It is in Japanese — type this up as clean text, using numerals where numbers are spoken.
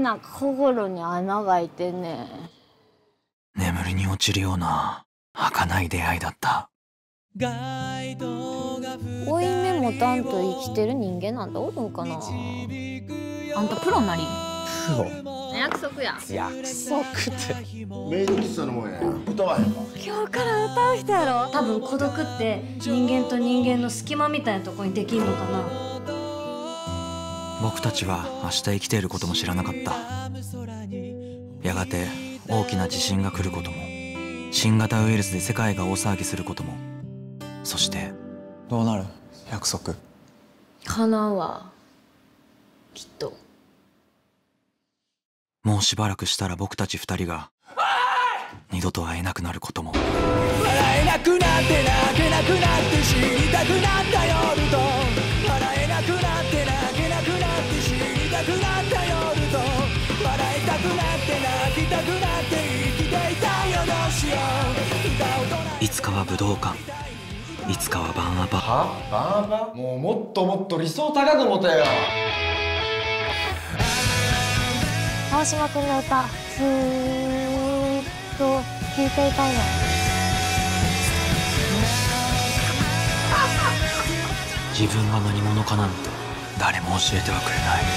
な心に穴が開いてんねん。 眠りに落ちるような儚い出会いだった。 負い目持たんと生きてる人間なんておるんかな。 あんたプロなり。 プロ？ 約束や。 約束って。 メイド喫茶のもんや。歌わへんか。 今日から歌う人やろ。多分孤独って人間と人間の隙間みたいなとこにできんのかな。 僕たちは明日生きていることも知らなかった。やがて大きな地震が来ることも、新型ウイルスで世界が大騒ぎすることも、そしてどうなる？約束。 叶うわ。きっと。 もうしばらくしたら僕たち二人が二度と会えなくなることも。 笑えなくなって泣けなくなって死にたくなった夜と、笑えなくなって泣けなくなって死にたくなった夜と、笑いたくなって泣きたくなって生きていたよ、どうしよう。 いつかは武道館、いつかはバンアバ。 は？バンアバ？もうもっともっと理想高く持てよ。 川島君の歌、ずーっと聴いていたいの。 自分が何者かなんて誰も教えてはくれない。